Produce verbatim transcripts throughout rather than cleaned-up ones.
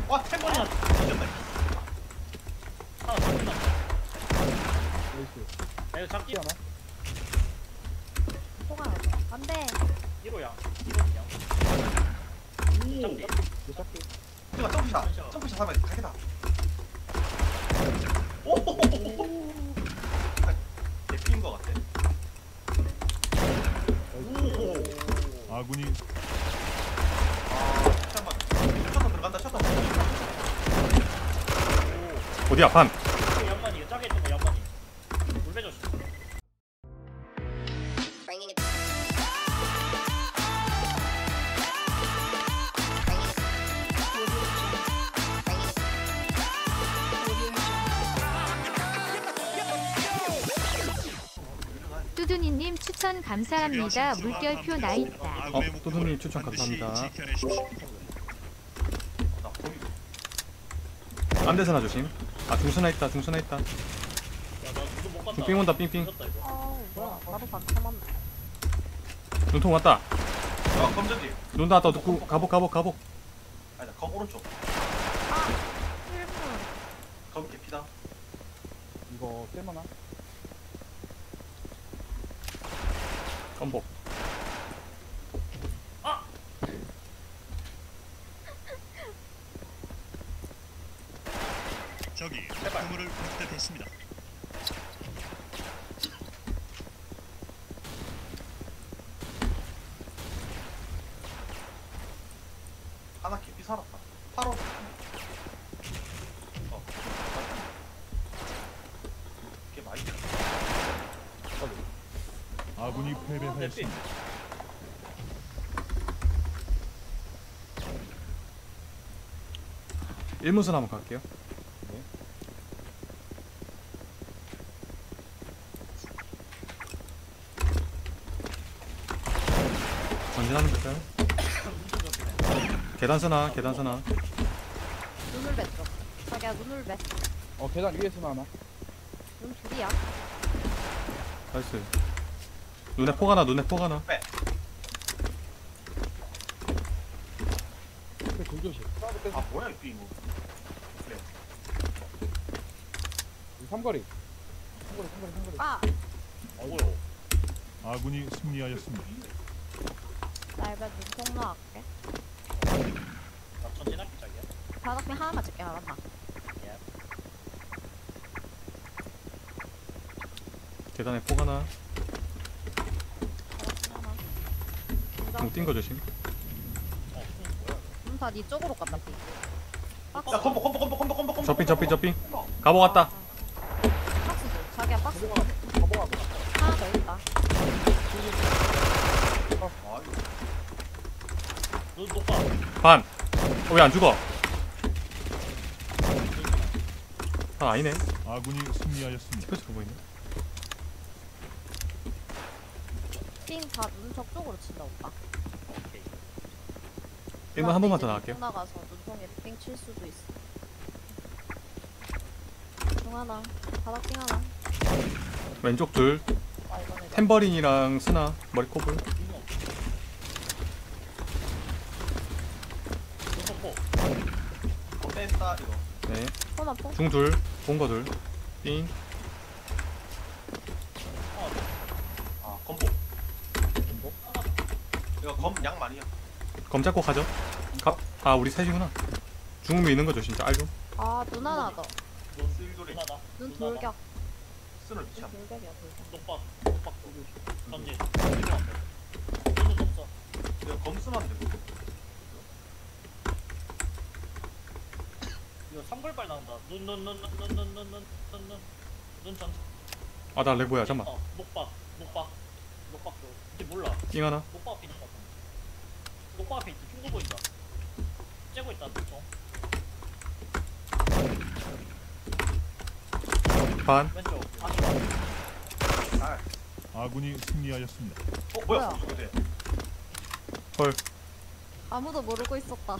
와 템버리나 뒤졌다. 하나 더 끝났다. 나이스. 야 이거 잡기 하나? 포가 안돼. 일호야. 일호야. 잡기. 몇 잡기? 이거 점프샷. 점프샷 하면 가게다. 오호호호호. 개피인 거 같아. 오. 아군이 아 잠깐만. 셔터 들어간다. 셔터. 어디야 반. 이거 양반이 이거 짜게 했던 거 양반이. 물 빼줬어. 뚜두니님 추천 감사합니다. 물결표 나있다. 어 또두님 추천 감사합니다. 나 거미. 안대선아 조심. 아 중순아 있다 중순아 있다. 야나 누구 못 간다. 빙 온다 빙빙. 늦었다, 이거. 어 뭐야 나도 반참았네 눈통 왔다. 아 검전지. 눈 닿았다. 듣고 가복 가복 가복. 아니다 검 오른쪽. 아 일 분. 검 개피다. 이거 떼만하? 건복. 적이 목표물을 획득했습니다. 하나 개피 살았다. 바로. 어. 개 많이. 아군이 패배하였습니다. 일문선 한번 갈게요. 전진하면 될까요? 계단 쓰나 계단 쓰나. 눈을 뱉어. 자기야 눈을 뱉. 어 계단 위에서나 하나? 눈 둘이야. 나이스. 눈에 포가 나 눈에 포가 나. 그래 돌조심. 아 뭐야 이 빙. 그래. 삼거리. 삼거리 삼거리 삼거리. 아 어고요. 아군이 승리하였습니다. 날배 눈통 나갈게. 나 전진할게 자기야. 바닥핀 하나만 찍게 알았나? 예. 계단에 포가 나. 하나. 궁뛴거 조심. 어 응, 뭐야? 눈다네 쪽으로 간다. 피. 야 컴보 컴보 컴보 컴보 컴보 컴보. 접빙 접빙 접빙. 가보 왔다. 박스 줘. 자기야 박스. 가보가. 하나 더 있다. 아 이거. 눈 높아. 반. 어, 왜 안 죽어? 아 아니네. 아군이 승리하였습니다. 스페이스 보고 있네. 핑다눈 저쪽으로 친다 오빠. 오케이. 일문 한 번만 더 나갈게요. 눈통 나가서 눈통에 핑 칠 수도 있어. 중 하나. 바닥 핑 하나. 왼쪽 둘. 아 이거는 템버린이랑 스나 머리 코블. 눈 없어. 눈 덮어. 검 뺐다 이거. 네. 손 아파. 중 둘. 본거 둘. 삥. 아 검보. 검보? 이거 검 양 많이야. 검 잡고 가죠. 갑. 아 우리 셋이구나. 중음이 있는 거죠 진짜 알죠? 아눈 하나 더. 눈 쓸돌이. 하나. 눈 돌격. 쓰는 눈 미쳐. 돌격이야 돌격. 녹박. 녹박. 전진. 눈은 없어. 이거 검 쓰면 안 돼. 이거 삼골발 나온다. 눈 눈 눈 눈 눈 눈 눈 눈 눈 눈 전. 아나 레고야 잠만. 어 녹박 녹박 녹박도 이제 몰라. 삥 하나. 녹박 앞에 있는 것 같은데. 녹박 앞에 있다. 흉도 보인다. 째고 있다. 눈총. 반. 왼쪽. 아니. 아. 아군이 승리하였습니다. 어 뭐야? 뭐야? 저거 돼. 헐. 아무도 모르고 있었다.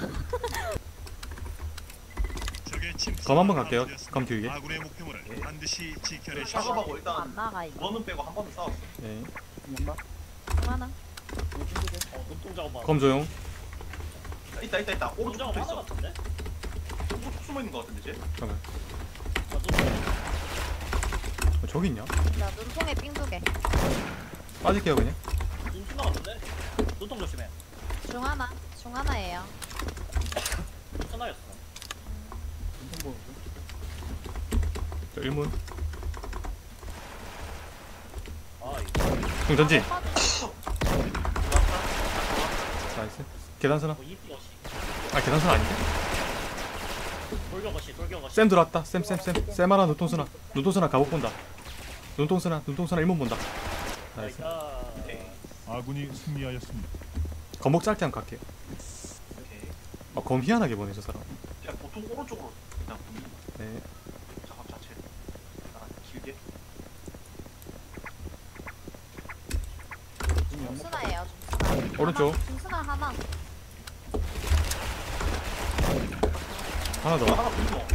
검 한번 갈게요. 검 길게. 아군의 목표물을 반드시 지켜내십시오. 작업하고 일단 안 나가 이거. 너는 빼고 한 번은 싸웠어. 네. 연마? 중 하나. 어 눈동 작업. 검 조용. 있다 있다 있다. 눈 오른쪽 작업 붙어 하나 있어. 같은데? 숨어 있는 거 같은데 쟤? 잠깐. 아, 눈 어, 저기 있냐? 나 눈통에 삥 두 개. 빠질게요 그냥. 눈 지나갔는데? 눈통 조심해. 중 하나. 중 하나예요. 눈 하나였어. 눈통 보는 중. 저 일문. 아, 이거 중 전지. 아, 나이스. 계단선아. 뭐 이쁘거시. 아 계단선 아닌데? 돌격거시, 돌격거시. 쌤 들어왔다. 쌤 쌤 쌤. 쌤 하나 눈통선아. 눈통선아 가복 본다. 눈통선아 눈통선아 일문 본다. 나이스. 아, 아군이 승리하였습니다. 검목 짧게 한번 갈게요. 오케이. 아, 검 희한하게 보내 저 사람. 야 보통 오른쪽으로 그냥 보니 네. 작업 자체. 아 길게. 눈이 연막. 중순아예요. 중순아. 오른쪽. 하나, 중순아 하나. 하나 더. 하나 보이고.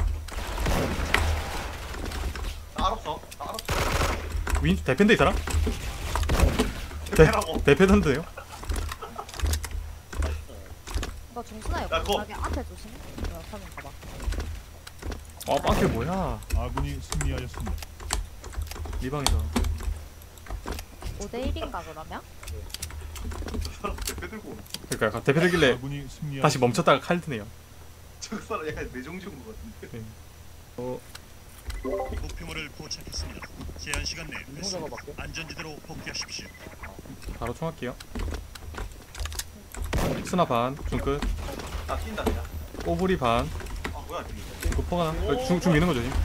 나 알았어. 나 알았어. 윈 대펜데 이 사람? 대 대패라고. 대패던데요? 이거 중순아 야, 옆에 그거. 자기 앞에 조심. 이거 사진 봐봐. 아 빵킬 뭐야? 아군이 승리하였습니다. 이 방에서. 오 대 일인가 그러면? 저 사람 대패 들고 오는. 그러니까 대패 들길래 아군이 승리하였습니다. 다시 멈췄다가 칼 드네요. 저 사람 약간 내정지인 것 같은데. 어 목표물을 포착했습니다. 제한 시간 내 눈통 작업할게. 안전지대로 복귀하십시오. 바로 총할게요. 스나 반 중끝. 나 뛴다 내가. 오브리 반. 아 뭐야 뒤. 노퍼가 나. 어, 중, 중 미는 거죠 지금?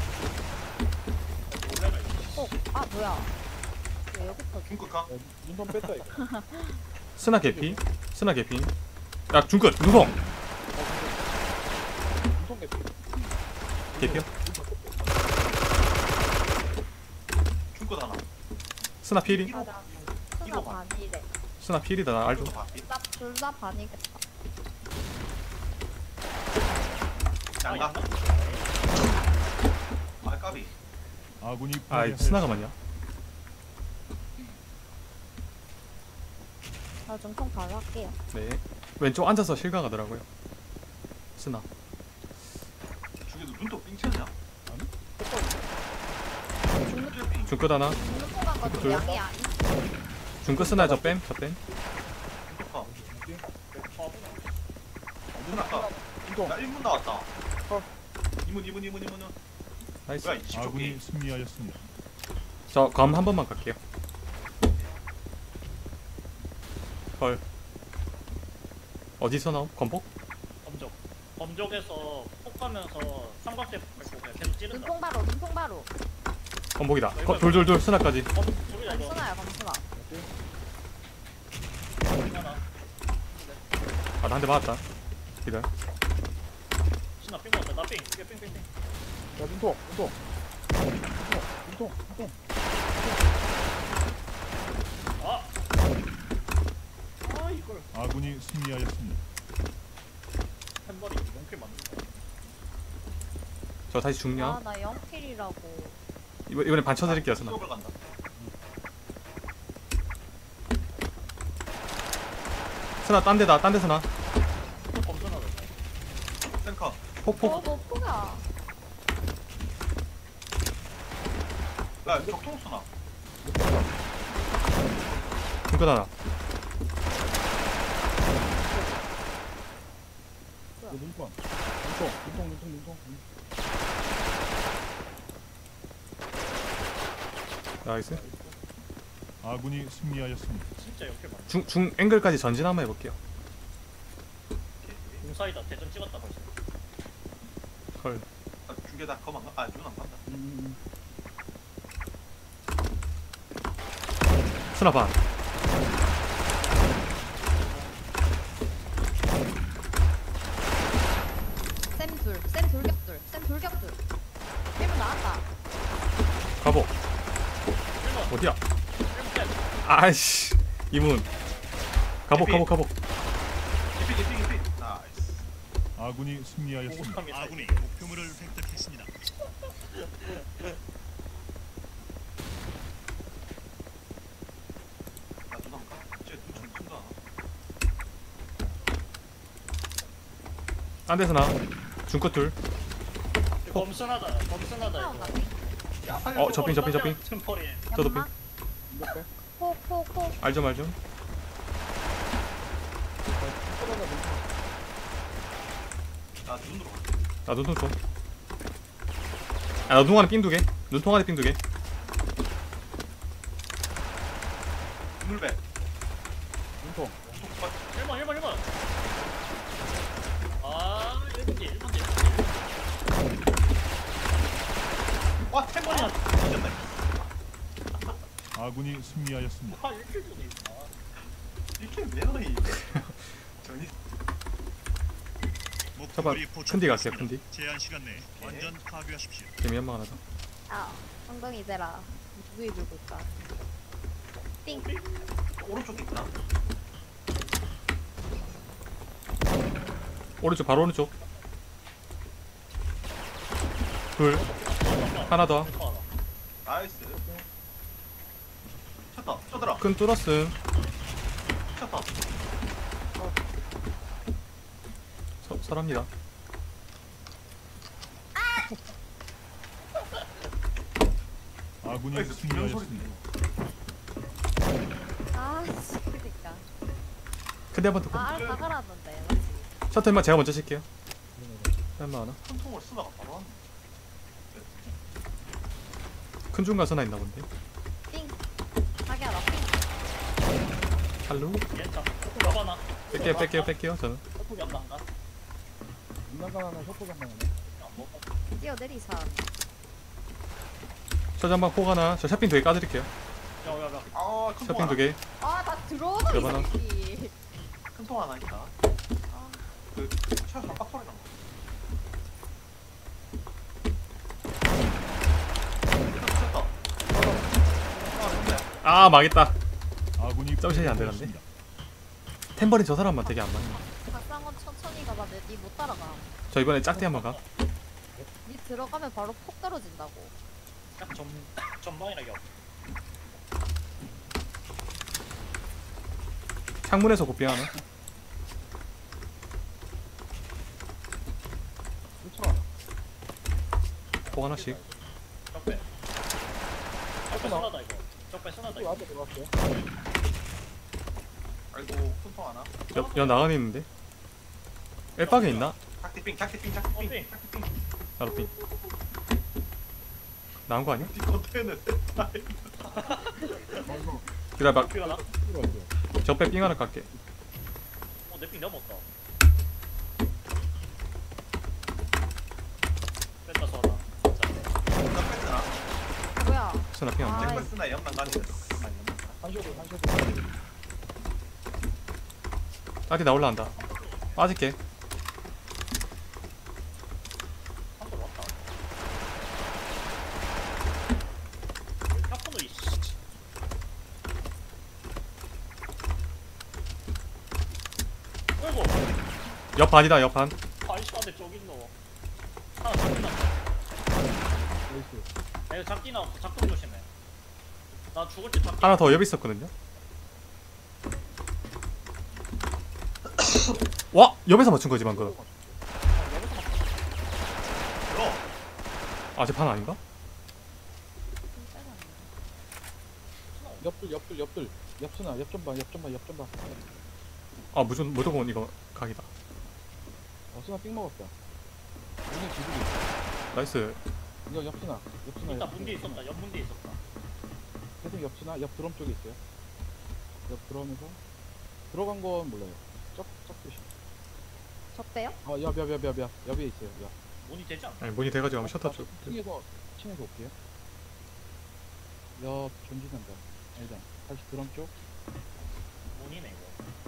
어, 아 뭐야? 왜 여기 터지? 중국가. 야, 눈통 뺐다 이거. 스나 개피. 스나 개피. 야 중끝 누성 눈통 개피. 개피요. 중국 하나. 스나 필이. 맞아. 스나 이거 봐. 반이래. 스나 필이다 나 알죠. 둘다 반이겠다. 양가. 아 까비. 아군이 아 패배하였습니다. 스나가 맞냐? 나 중통 바로 할게요. 네. 왼쪽 앉아서 실가 가더라고요. 스나. 중에도 눈도 삥쳤냐? 중 중끝 하나. 중통 간거 둘. 좀 양이야. 중끝 스나 저 뺨. 저 뺨. 중국가. 아, 눈 아까. 눈통. 나 일 문 나왔다. 어. 이문 이문 이문 이문. 나이스. 뭐야 이 십 초 아군이 게임. 승리하였습니다. 저 검 한 번만 갈게요. 헐. 어디서 나옴? 건복? 검적. 검적에서 폭 가면서 삼각대 밟고 그냥 계속 찌른다. 눈통 바로. 눈통 바로. 건복이다. 거, 돌돌돌 스나까지. 검, 소리야 이거. 검순아야 검순아. 하나. 아, 나 한 대 맞았다. 기다려. 신나 삥 먹었다. 나 삥. 이게 삥삥삥. 야 눈통. 눈통. 눈통. 눈통. 눈통. 아! 아 이걸 아군이 승리하였습니다. 한 번이 용필 맞는다. 저 다시 죽냐? 아나 영킬이라고. 이번, 이번에 반 쳐드릴게요, 스나. 수업을 간다. 스나 딴 데다, 딴 데 스나. 또 검선하다. 센커. 폭폭. 어너 포가. 야 적통 수나. 중끝 하나. 야, 눈통. 눈통. 눈통. 눈통. 눈통. 나이스. 아군이 승리하였습니다. 진짜 용필 맞는다. 중, 중 앵글까지 전진 한번 해볼게요. 공사이다. 대전 찍었다 벌써. 헐. 아, 중계 다 검 안 가. 아 눈 안 간다. 음. 스나 반. 쌤 둘. 쌤 돌격 둘. 쌤 돌격 둘. 일문 나왔다. 가보. 일번. 어디야? 일번. 아이씨. 이문. 가복, 가복, 가복. 기피 기피 기피. 나이스. 아군이 승리하였습니다. 공삼이 아군이 목표물을 획득했습니다. 나눈 안 가. 쟤눈좀 큰다. 딴 데 스나. 중끝 둘. 범선하다 범선하다 하나 이거. 가네. 야 살려. 어 접빙 접빙 접빙. 템퍼리. 저도 빙. 이거 빼. 폭폭폭. 알죠 알죠. 쏟아져 나 눈으로. 나 눈통 좀. 아 눈통 안에 삥 두 개. 눈통 안에 삥 두 개. 눈물배. 눈통. 일 번 일 번 일 번. 아 일 번지 일 번지. 와 템버리야. 뒤졌네. 아군이 승리하였습니다. 아 일킬 전에 있어. 이게 매너이. 전이. 목표물이 큰디 갈게요, 포착되었습니다. 큰디. 제한 시간 내에 완전 파괴하십시오. 재미 한방 하나 더. 아 엉덩이 대라. 누구에 들고 있다. 띵. 오른쪽에 있구나. 오른쪽 바로 오른쪽. 둘. 하나 더. 나이스. 쳤다. 쳐들어. 큰 뚫었음. 쳤다. 서, 설합니다. 아군이 나이스. 두명 소리. 승리하였습니다. 아 씨. 그니까. 큰데 한번 더. 아 알아 다 갈았는데 맞지. 셔틀만 제가 먼저 칠게요. 한번 하나. 큰 통을 쓰다가 바로 왔네. 큰 중간 선나 있나 본데. 띵. 자기야 나 띵. 할로. 얘다. 여봐나. 뺄게요 뺄게요 뺄게요 저는. 템퍼리 안 나가. 인간관 하나 협곡 하나. 안 먹어. 뛰어내리사. 저 전방 폭 하나. 저 샤핑 두 개 까드릴게요. 야야야. 아큰 통 샤핑 두 하나. 개. 아나 들어오는 여봐나. 이 새끼. 큰 통 하나 있다. 아, 그 차에서 빡 소리 난 거. 쳤다. 아 근데. 아 망했다. 아군이 점샷이 안 되는데? 패배하였습니다. 템버린 저 사람만 되게 안 맞네. 박상원 천천히 가봐. 내니못 따라가. 저 이번에 짝대 한번 가. 니 들어가면 바로 폭 떨어진다고. 딱전 전방이라 겨. 창문에서 곱빙 하나. 쫓아. 폭 하나씩. 적배. 적배 쏘나다 이거. 적배 쏘나다 또 이거. 앞에 들어갈게요. 아이고 큰 통 하나. 옆, 옆 나가는 있는데. 엘박에 있나? 작티빙 작티빙 작티빙 어디? 작티빙. 나도 빙. 나온 거 아니야? 이 컨테이너. 기다려봐. 삐가 나? 들어갈게요. 적배 빙 하나 갈게. 어, 내 삥 넘었다. 뺐다 써라. 진짜. 나 뺐잖아. 뭐야? 스나 빙 안 돼. 아이. 잭버스나 연만 가는 거. 한 쇼도 한 쇼도. 짝대 나 올라간다. 빠질게. 한번 왔다. 샤프노 이씨. 어이구. 옆 반이다 옆 반. 아이씨한테 저기 있노. 하나 잡기 나. 나이스. 야, 이거 잡기 나. 작동 조심해. 나 죽을 때 잡기. 하나 더 옆에 있었거든요. 와! 옆에서 맞춘 거지 방금. 요. 아, 제 판 아닌가? 옆들 옆들 옆들. 옆순아 옆전방 옆전방 옆전방. 아, 무조건 무조건 이거 각이다. 어 순아 삥 먹었다. 오늘 지들이. 나이스. 이거 옆순아. 옆순아. 이따 옆순아. 문제 있었다. 옆 문제 있었다. 계속 옆순아 옆 드럼 쪽에 있어요. 옆 드럼에서 들어간 건 몰라요. 쩍쩍 조심. 적배요? 어옆옆옆옆옆 옆에 있어요. 옆. 문이 되지 않나? 아니, 문이 돼가지고 한번 셔터 쪽. 층에서 층에서 올게요. 옆 전진한다. 아니다. 다시 드럼 쪽. 문이네 이거.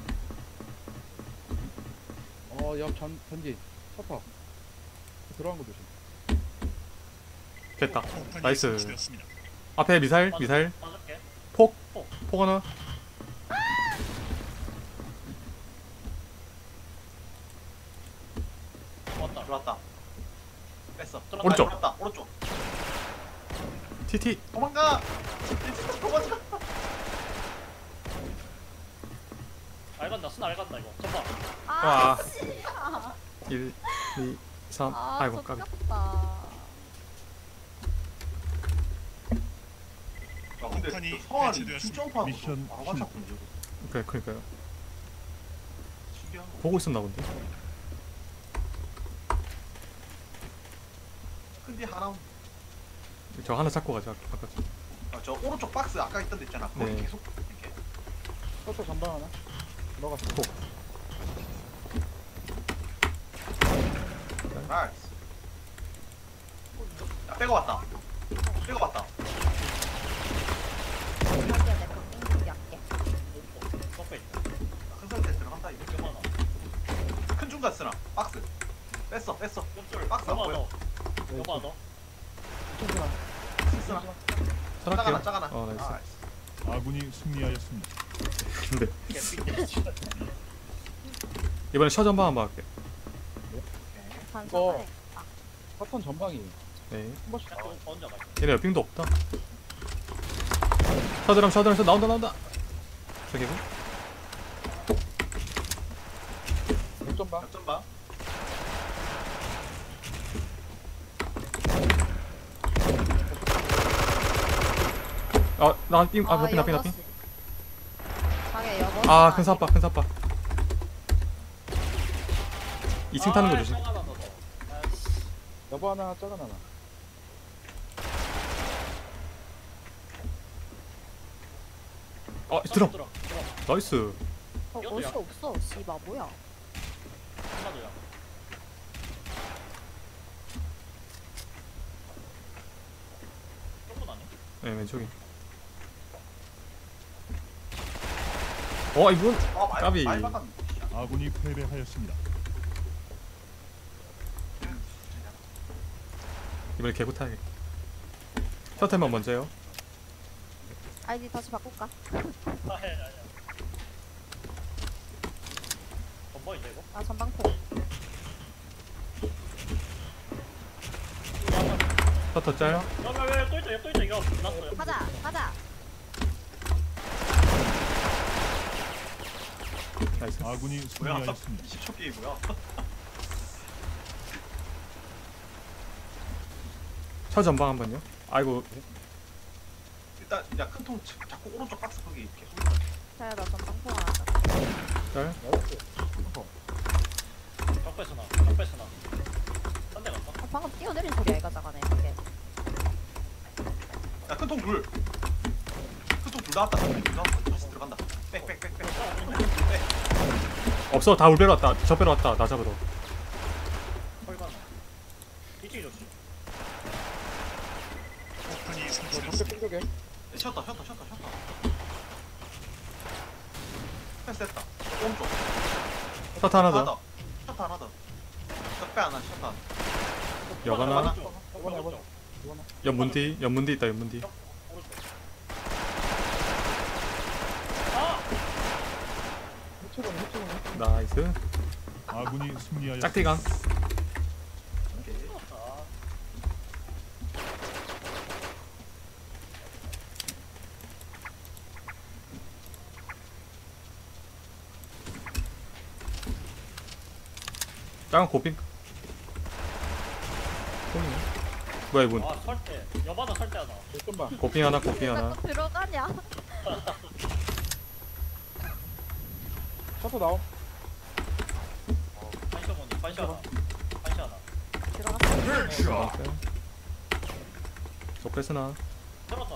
어옆 전 전진. 셔터. 들어간 거 조심. 됐다. 폭탄이 나이스. 설치되었습니다. 앞에 미사일, 미사일. 맞을게. 폭. 폭. 폭 하나. 왔다. 들어왔다. 뺐어. 들어왔다. 오른쪽. 들어왔다. 오른쪽. 티티. 도망가. 이 도망가. 알간다. 순 알간다 이거. 전방. 아, 와. 씨. 일, 이, 삼. 아, 아이고, 까비. 졌다. 폭탄이 근데 성환이 배치되었습니다. 중 점프하고 미션 바로 맞췄군요. 그래 그러니까요. 신기한 거. 보고 있었나 본데. 근데 하나 저 하나 잡고 가자. 아까 아, 저 오른쪽 박스 아까 있던 데 있잖아. 거기 네. 계속 이렇게. 셔터 전방 하나. 들어갔어. 폭. 나이스. 야 빼고 왔다. 빼고 왔다. 여기에 내 빙빙 약게. 덕배 있다. 큰 상태 들어간다 이거. 몇 하나. 큰 중간 쓰나. 박스. 뺐어 뺐어. 옆줄. 박스 안 몇 보여. 더. 몇 하나 더. 청순아. 쓰나. 살할게요. 작아나 작아나. 어 나이스. 나이스. 아군이 승리하였습니다. 근데 개삐. 이번에 셔전방 한번 할게. 반 이거- 사발에. 사턴 전방이에요. 네. 한 번씩 야, 그거 먼저 가. 얘네 옆빙도 없다. 셔드람 셔드람 셔 나온다 나온다. 저기고. 역전방. 역전방. 아나빙 아 나빙 나빙 나빙. 방에 여섯. 아큰 사빠 큰 사빠. 이 층 타는 거 조심. 아, 하나 더. 아이씨. 여보 하나, 작은 하나. 어 드럼. 들어. 들어. 나이스. 어, 옷이 없어. 씨발 뭐야? 하나 더야. 조금 안 해? 네 왼쪽이. 어 이분 아 많이 까비. 많이 받았네. 아군이 패배하였습니다. 이번에 개구 타야겠. 셔틀만 먼저요. 아이디 다시 바꿀까? 아야 아야. 건방이다 이거? 아 전방포. 셔틀 짤. 야왜또 있다 얘또 있다 이거 났어요. 가자 가자. 나이스. 아군이 뭐야? 승리하였습니다. 이십 초 게임 뭐야? 셔 전방 한 번요. 아이고 일단 야 큰 통 자꾸 오른쪽 박스 거기 계속. 자야 나 전방포 하나. 짤. 나이스. 셔터. 적배 쓰나. 적배 쓰나. 딴데 갔다. 아, 방금 뛰어내린 소리야 이거 작아네 이게. 야큰 통 둘. 큰 통 둘 나왔다. 둘 나왔다. 다시 들어간다. 빽빽빽빽. 빽. 없어 다 울베러 왔다. 저 빼러 왔다. 나 잡으러. 헐가나. 이쪽이 좋지. 폭탄이 저 설치되었습니다. 적대 끈적에. 쉬었다 쉬었다 쉬었다 쉬었다. 패스했다. 오른쪽. 셔터 하나 더. 셔터 하나 더. 적배 하나 셔터 하나. 역 하나. 오른쪽. 해보자, 해보자. 오른쪽. 이거나. 연문 뒤. 연문 뒤 있다. 연문 뒤. 오른쪽. 아! 해초로는 해초로는. 나이스. 아군이 승리하였습니다. 짝티강. 오케이. 아. 짝은 고빙. 뽕이네. 뭐야 이분. 아 설대. 여바다 설대 하나. 역전방. 고빙 하나 고빙 하나. 또 들어가냐? 셔터 나옴. 반셔머니. 반셔 하나. 반셔 하나. 들어갔어. 적배 스나. 들었다.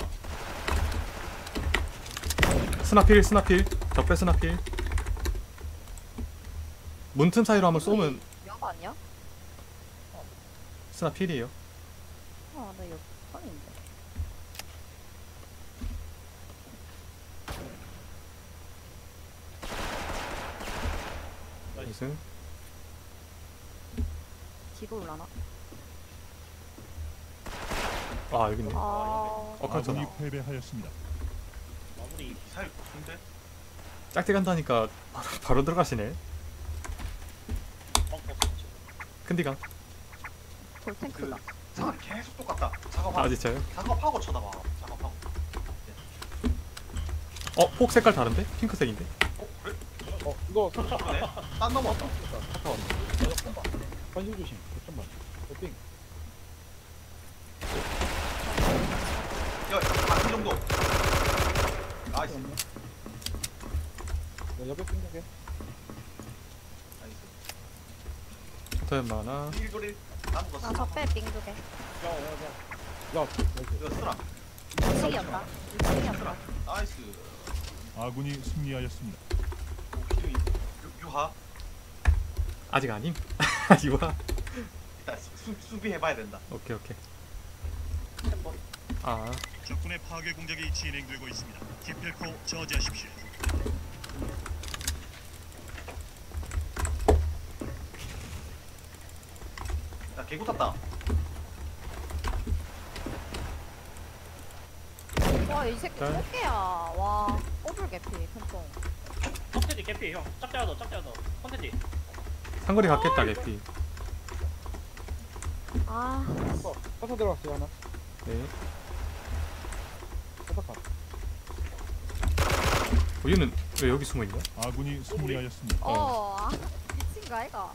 스나필 스나필. 적배 스나필. 문틈 사이로 한번 쏘면 여거 아니야? 스나필이에요. 아, 나 이거 펀인데. 나이스. 뒤로 올라나? 아 여기 있네. 아, 어 깜짝아. 아군이 패배하였습니다. 마무리. 미사일 좋은데? 짝티 간다니까 바로, 바로 들어가시네. 벙커 스위치. 큰디강. 볼탱크다. 상황이 계속 똑같다. 작업하고. 아 진짜요? 작업하고 쳐다봐. 작업하고. 어? 폭 색깔 다른데? 핑크색인데? 어 그래? 어, 이거 셔터 그러네. 딴 넘어왔다. 셔터 왔네. 역전방. 관심 조심. 역전방. 빙. 야, 한 정도. 나이스. 네, 옆에 핑크게. 나이스. 더 많아. 일돌일 남은 거 나 쓰나? 적배 빙 두 개. 야야야 야, 나이스. 이거 쓰나? 이 층이었다. 이 층이었다. 나이스. 아군이 승리하였습니다. 오케이. 유하. 아직 아님? 이거야? 일단 수, 수비 해봐야 된다. 오케이 오케이. 템버 아 적군의 파괴 공작이 진행되고 있습니다. 기필코 저지하십시오. 야 개구 탔다. 와, 이 새끼 짤. 꽃게야. 와, 꼬불 개피, 큰통. 컨텐츠 개피 형 짝짝야 너 짝짝야 너 컨텐츠 상거리 갔겠다 개피. 아, 어, 커서 들어갔어요, 하나. 네. 커서 가. 어, 얘는 왜 여기 숨어 있냐? 아군이 승리하였습니다. 어, 아, 미친 거 아이가?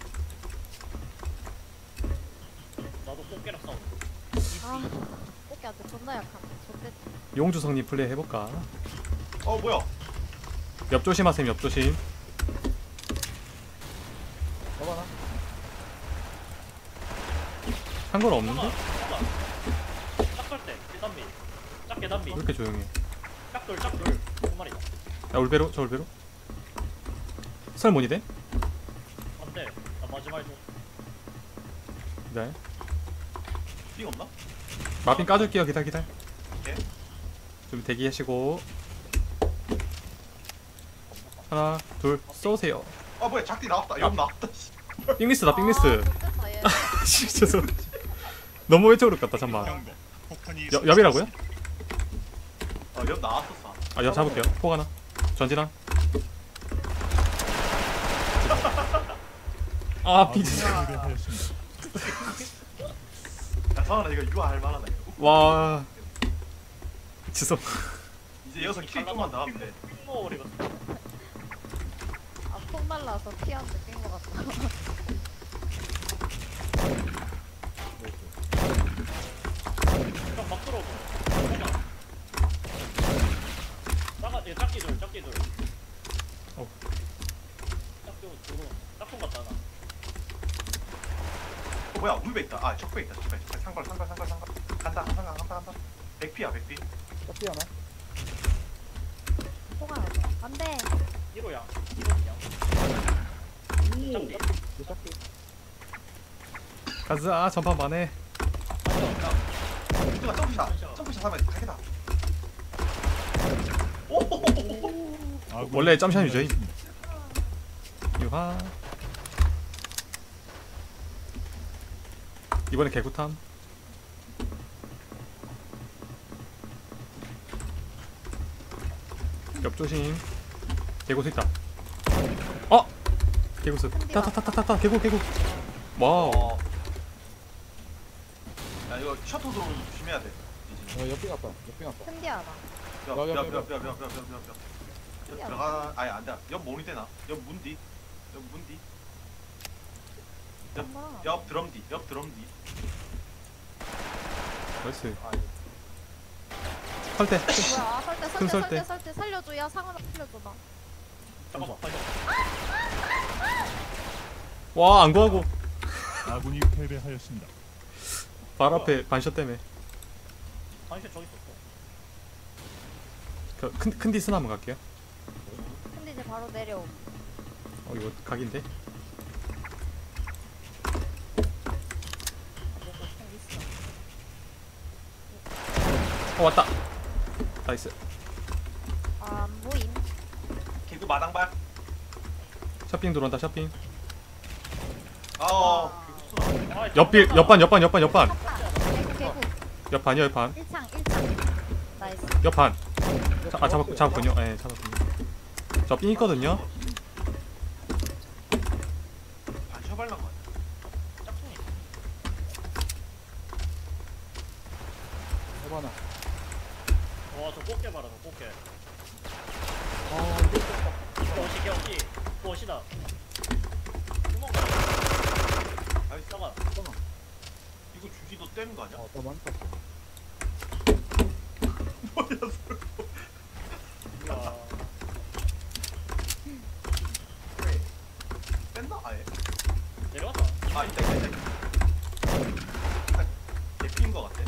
나도 꽃게랑 싸워 아, 꽃게한테 존나 약한. 좋대. 용주성님 플레이 해볼까? 어 뭐야? 옆 조심하셈 옆 조심. 잡아나? 상관 잠깐 없는데? 잠깐 짝설때 계단미 짝 계단미 왜 이렇게 조용해? 짝돌 짝돌 두 마리다 야 올베로 저 올베로. 설 뭐니 돼? 안돼 나 마지막에 좀 네. 빙 없나? 마핀 까줄게요. 기다 기다. 오케이. 좀 대기하시고. 하나 둘 쏘세요. 아 뭐야 작디 나왔다. 옆 나왔다. 씨. 빅미스다 빅미스. 아, 좋겠다, 얘. 죄송. 너무 왼쪽으로 갔다 잠만. 경고. 폭탄이 옆 옆이라고요? 어옆 나왔었어. 아 옆 잡을게요. 포 하나. 전진아. 아 아군이 빅스. 패배하였습니다. 야 성환아 이거 유하 할 만하다. 이거. 와. 지성. 이제 여기서 킬 좀만 더 하면 돼. 핑모리가 아, 폭 날라서 피한 느낀 것 같다. 형 막 들어오고 나가 얘 짝기돌 짝기돌 어. 짝기돌 들어 짝통 같다 나 어 뭐야 울베 있다. 아 적배 있다. 적배. 적배. 상발 상발 상발 상발. 간다 간다 간다 간다. 백피야 백피. 짝지 하나? 폭 하나. 안 돼. 이로야 이로야 짝기 이 짝지. 가자 전판 만에. 이거 점프샷. 점프샷 하면 가게다. 오호호호호. 아군이 원래 점샷 유저임. 승리하였습니다. 유하. 이번에 개구탐. 옆 조심. 개구수 있다. 어! 개구수. 타타타타타타 개구 개구. 와우. 어. 야 이거 셔터 들어오는 거 조심해야 돼. 이제. 어, 옆에 갔다. 옆에 갔다. 큰디 하나. 뼈, 야, 야, 뼈, 야, 뼈, 야. 뼈, 뼈, 뼈, 뼈, 뼈, 뼈. 야. 들어가, 아니 안 돼. 옆 모니 되나? 옆 문디. 옆 문디. 옆, 엄마. 옆 드럼 뒤. 옆 드럼 뒤. 나이스. 아, 설대. 뭐야, 아, 설대, 큰 설대, 설대. 설대, 설대. 살려줘. 야, 상은아 살려줘, 나. 잠깐만 빨리 와, 안 구하고. 아군이 패배하였습니다. 발 앞에 반샷 때문에. 당신 저기 있었어 그, 큰, 큰 디스 한번 갈게요. 근데 이제 바로 내려옴. 어, 이거 각인데? 뭐고 총 있어. 어, 왔다. 나이스. 아, 안 보임. 개그 마당발. 셔핑 들어온다, 셔핑. 아, 어. 아, 옆빌, 옆반, 옆반, 옆반, 옆반. 개구, 개구. 옆반이요, 옆반. 일 창, 일 창. 나이스. 옆반. 자, 아, 잡았, 잡았군요. 예, 잡았군요. 저 삥 있거든요. 반셔발 난 거 같아. 짝퉁이 해봐나. 와저 꽃게 봐라 저 꽃게 아, 이게 또 옷이 개 옷이 또 옷이다 구멍 아이, 잠깐 이거 주기도 떼는 거 아니야? 어, 나 많이 땄어. 뭐야, 소리. 뭐야 아 있다 있다 있다. 아, 개피인 거 같아.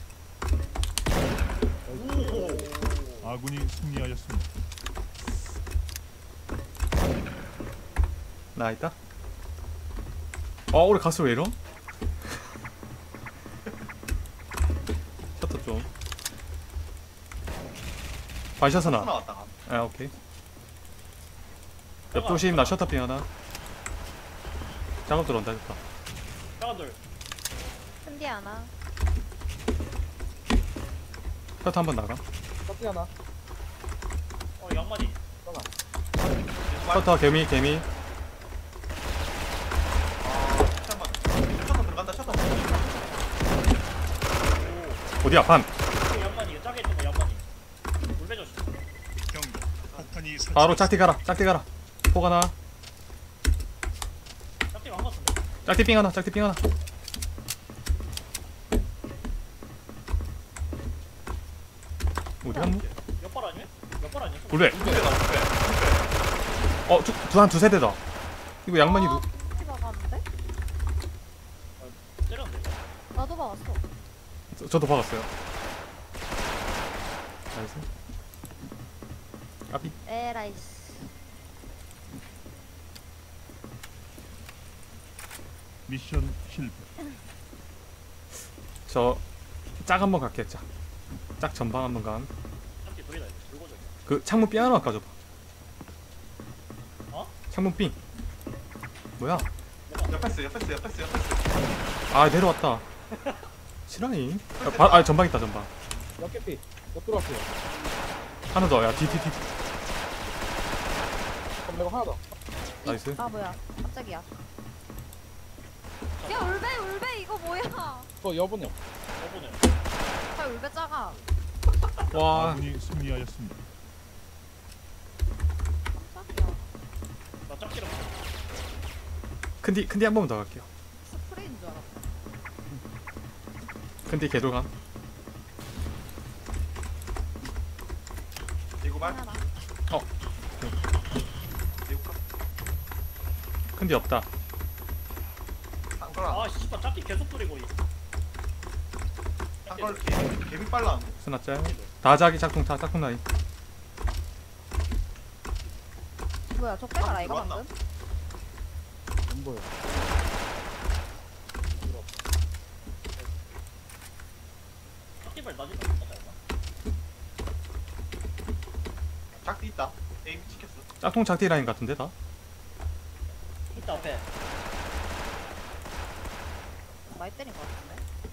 오. 아군이 승리하였습니다. 나 있다. 어 우리 가스 왜 이러? 셔터 좀. 반샷 하나. 나왔다. 아 오케이. 옆 조심. 나 셔터핑 하나. 작업 들어온다. 됐다. 작아들. 큰디 하나. 셔터 한번 나가. 깎기 하나. 어 양만이. 셔터 개미 개미. 아 잠깐만. 셔터 들어간다. 셔터. 어디야 반. 오 양만이 이거 짜게 있던 거 양만이. 물 빼줬어. 경고. 폭탄이 설치. 바로 짝티 가라. 짝티 가라. 폭 하나. 짝지 안 갔는데. 짝티 삥 하나. 짝티 삥 하나. 어디 한 무? 옆발 아니야? 옆발 아니야? 불배. 불배다 불배. 어, 두, 두, 한 두세 대다. 이거 양만이 누, 큰디 박았는데? 때렸는데. 나도 박았어. 저, 저도 박았어요. 나이스. 까비. 에라이스. 미션 실패. 저, 짝 한번 갈게, 짝. 짝 전방 한번 간. 짝지 둘이다 이거. 불고정. 그, 창문 삥 하나 가져봐. 어? 창문 삥. 뭐야? 옆에스 옆에스 옆에스 옆에스. 아, 내려왔다. 실화잉? 아, 바, 아, 전방 있다, 전방. 옆 개피. 옆 들어갈게요. 하나 더, 야, 뒤, 뒤, 뒤. 그럼 내가 하나 더. 나이스. 아 뭐야? 깜짝이야. 야 울베 울베 이거 뭐야? 저 여분요. 여보네. 아 울베 작아. 와, 아군이 승리하였습니다. 깜짝이야. 나 짝지랑. 큰디, 큰디 한 번만 더 갈게요. 스프레이인 줄 알았다. 큰디 개돌감. 대구발. 하나. 대구발. 큰디 없다. 쌍거라. 아 씨발 짝지 계속 뿌리고. 이. 쌍걸 개미 개미 빨라. 스나짤. 다자기 짝퉁, 다, 짝퉁 라인. 뭐야 저 빼가라 아, 이거 들어왔나? 방금? 안 보여. 짝지발 나지다. 작디 있다. 에임 찍혔어. 짝퉁 작디 라인 같은데, 다? 이따 앞에. 많이 때린 것 같은데.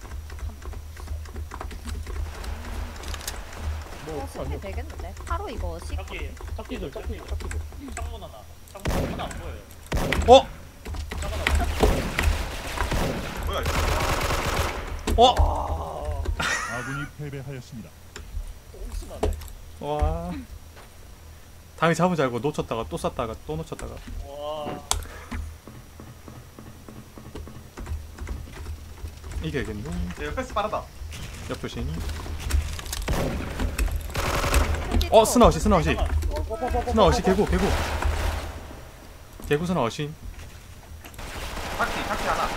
뭐, 어 스킬 되겠는데? 하루 이거 식. 짝지. 짝기들, 짝지. 짝기들, 짝기들. 창문 하나. 창문 하나 안 보여요. 어? 창문 하나. 뭐야 이거. 어? 아군이 패배하였습니다. 옥수나네. 와. 당연히 잡은 줄 알고 놓쳤다가 또 쐈다가 또 놓쳤다가. 와. 이겨야겠네. 내 옆에스 빠르다. 옆 조심. 큰디 어, 또 스나 어시, 스나 어시. 잠깐만. 스나 어시, 개구, 개구. 개구 스나 어시. 작디 작디 하나.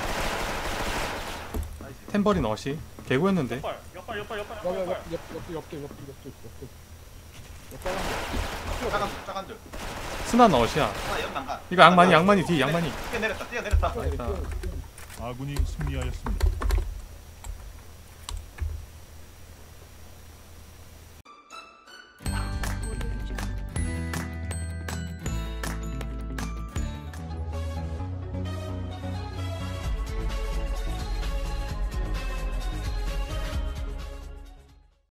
나이스. 템버린 어시. 개구였는데. 옆발. 옆발 옆발 옆발 옆, 옆발. 옆, 옆발. 옆, 옆, 옆, 옆, 옆, 옆, 옆. 옆 빨간 거. 작은 줄 작은 줄. 스나 어시야. 하나 옆 난간. 이거 양만이, 양만이 뒤, 양만이. 뛰어 내렸다. 뛰어 내렸다. 뛰어, 됐다. 뛰어, 뛰어. 아군이 승리하였습니다.